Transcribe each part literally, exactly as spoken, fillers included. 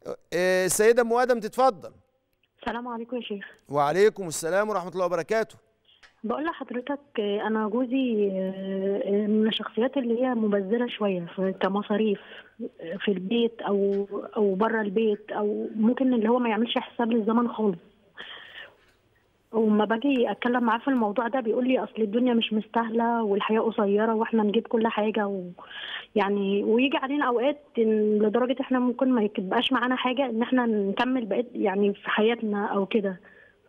آه، السيدة أم آدم تتفضل. السلام عليكم يا شيخ. وعليكم السلام ورحمة الله وبركاته. بقول لحضرتك آه، انا جوزي آه، من الشخصيات اللي هي مبذره شويه في- كمصاريف آه، في البيت او او بره البيت، او ممكن اللي هو ما يعملش حساب للزمن خالص. وما باجي اتكلم معاه في الموضوع ده بيقول لي اصل الدنيا مش مستاهله والحياه قصيره واحنا نجيب كل حاجه و... يعني ويجي علينا اوقات إن لدرجه احنا ممكن ما يبقاش معانا حاجه ان احنا نكمل بقيت يعني في حياتنا او كده.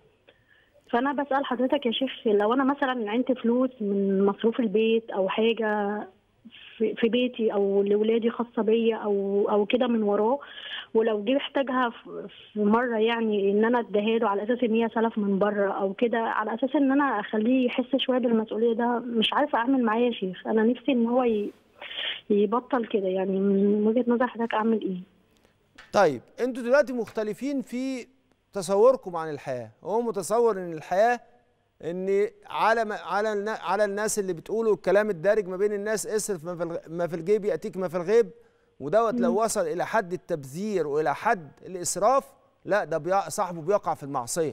فانا بسأل حضرتك يا شيخ، لو انا مثلا عندي فلوس من مصروف البيت او حاجه في في بيتي او لاولادي خاصه بيا او او كده من وراه، ولو جه احتاجها في في مره يعني ان انا اديها له على اساس ان هي سلف من بره او كده، على اساس ان انا اخليه يحس شويه بالمسؤوليه، ده مش عارفه اعمل معاه يا شيخ. انا نفسي ان هو ي- يبطل كده. يعني من وجهه نظر حضرتك اعمل ايه؟ طيب انتوا دلوقتي مختلفين في تصوركم عن الحياة. هو متصور ان الحياة ان على ما على النا- على الناس اللي بتقولوا الكلام الدارج ما بين الناس، اصرف ما في الغ- ما في الجيب يأتيك ما في الغيب، ودوت لو مم. وصل الى حد التبذير والى حد الاسراف، لا ده بيقع صاحبه بيقع في المعصية.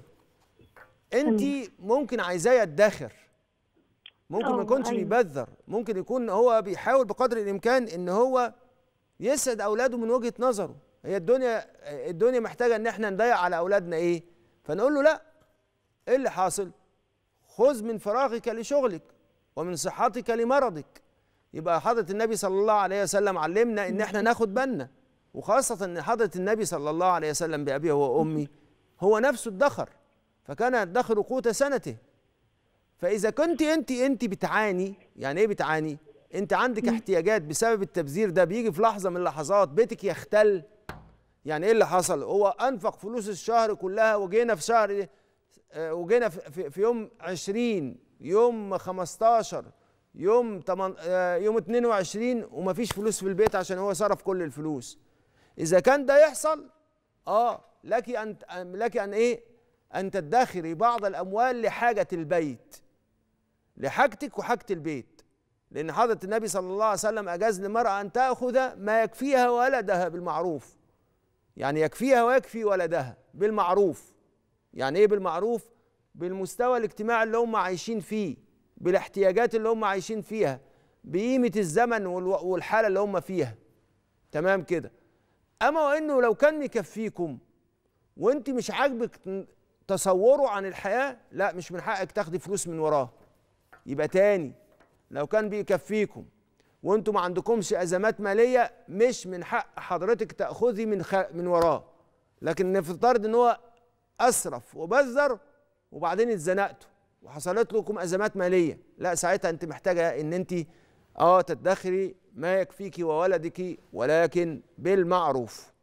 انت تمام. ممكن عايزاه يدخر، ممكن ما اه يكونش ايوه. بيبذر، ممكن يكون هو بيحاول بقدر الامكان ان هو يسعد اولاده من وجهة نظره. هي الدنيا الدنيا محتاجه ان احنا نضيع على اولادنا ايه؟ فنقول له لا. ايه اللي حاصل؟ خذ من فراغك لشغلك ومن صحتك لمرضك. يبقى حضرة النبي صلى الله عليه وسلم علمنا ان احنا ناخد بالنا، وخاصة ان حضرة النبي صلى الله عليه وسلم بأبيه وأمي هو نفسه ادخر، فكان يدخر قوت سنته. فإذا كنت أنت أنت بتعاني، يعني إيه بتعاني؟ أنت عندك احتياجات بسبب التبذير ده، بيجي في لحظة من اللحظات بيتك يختل. يعني إيه اللي حصل؟ هو أنفق فلوس الشهر كلها، وجينا في شهر آه، وجينا في, في, في يوم عشرين، يوم خمستاشر، يوم تمن آه، يوم اتنين وعشرين، ومفيش فلوس في البيت عشان هو صرف كل الفلوس. إذا كان ده يحصل، آه لك أن لك أن إيه؟ أن تدخري بعض الأموال لحاجة البيت، لحاجتك وحاجة البيت. لأن حضرة النبي صلى الله عليه وسلم أجاز للمرأة أن تأخذ ما يكفيها ولدها بالمعروف. يعني يكفيها ويكفي ولدها بالمعروف. يعني إيه بالمعروف؟ بالمستوى الاجتماعي اللي هم عايشين فيه، بالاحتياجات اللي هم عايشين فيها، بقيمة الزمن والحالة اللي هم فيها. تمام كده. أما وإنه لو كان يكفيكم وإنت مش عاجبك تصوره عن الحياة، لا مش من حقك تاخدي فلوس من وراه. يبقى تاني، لو كان بيكفيكم وانتم ما عندكمش ازمات ماليه، مش من حق حضرتك تاخذي من خ... من وراه. لكن نفترض ان هو اسرف وبذر وبعدين اتزنقتوا وحصلت لكم ازمات ماليه، لا ساعتها انت محتاجه ان انت اه تدخري ما يكفيك وولدك، ولكن بالمعروف.